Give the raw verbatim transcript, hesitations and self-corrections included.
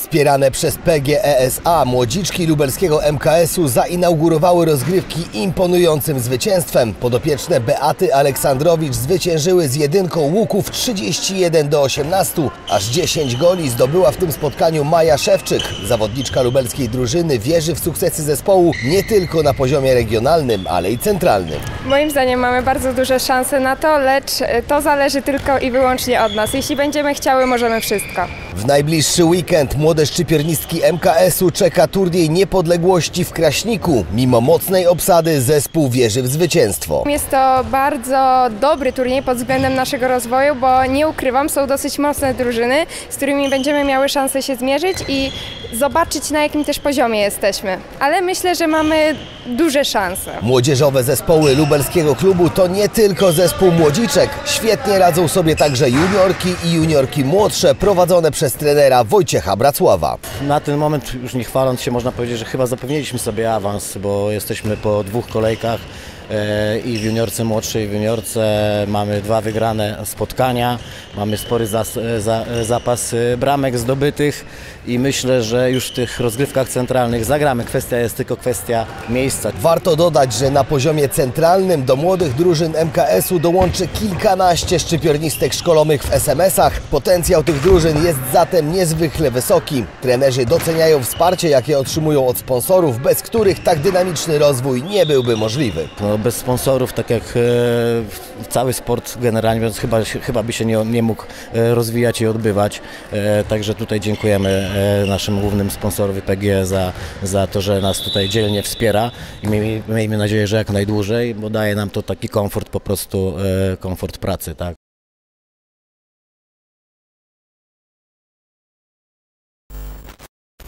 Wspierane przez P G E S A młodziczki lubelskiego M K S-u zainaugurowały rozgrywki imponującym zwycięstwem. Podopieczne Beaty Aleksandrowicz zwyciężyły z jedynką łuków trzydzieści jeden do osiemnastu. Aż dziesięć goli zdobyła w tym spotkaniu Maja Szewczyk. Zawodniczka lubelskiej drużyny wierzy w sukcesy zespołu nie tylko na poziomie regionalnym, ale i centralnym. Moim zdaniem mamy bardzo duże szanse na to, lecz to zależy tylko i wyłącznie od nas. Jeśli będziemy chciały, możemy wszystko. W najbliższy weekend młode szczypiornistki M K S-u czeka turniej niepodległości w Kraśniku. Mimo mocnej obsady zespół wierzy w zwycięstwo. Jest to bardzo dobry turniej pod względem naszego rozwoju, bo nie ukrywam, są dosyć mocne drużyny, z którymi będziemy miały szansę się zmierzyć i zobaczyć, na jakim też poziomie jesteśmy. Ale myślę, że mamy duże szanse. Młodzieżowe zespoły lubelskiego klubu to nie tylko zespół młodziczek. Świetnie radzą sobie także juniorki i juniorki młodsze prowadzone przez trenera Wojciecha Bracława. Na ten moment, już nie chwaląc się, można powiedzieć, że chyba zapewniliśmy sobie awans, bo jesteśmy po dwóch kolejkach i w juniorce młodszej, i w juniorce mamy dwa wygrane spotkania, mamy spory zas, za, zapas bramek zdobytych i myślę, że już w tych rozgrywkach centralnych zagramy. Kwestia jest tylko kwestia miejsca. Warto dodać, że na poziomie centralnym do młodych drużyn M K S-u dołączy kilkanaście szczypiornistek szkolonych w S M S-ach. Potencjał tych drużyn jest zatem niezwykle wysoki. Trenerzy doceniają wsparcie, jakie otrzymują od sponsorów, bez których tak dynamiczny rozwój nie byłby możliwy. No, bez sponsorów, tak jak e, cały sport generalnie, więc chyba, chyba by się nie, nie mógł rozwijać i odbywać. E, także tutaj dziękujemy e, naszym głównym sponsorowi P G za, za to, że nas tutaj dzielnie wspiera i miejmy, miejmy nadzieję, że jak najdłużej, bo daje nam to taki komfort, po prostu e, komfort pracy, tak?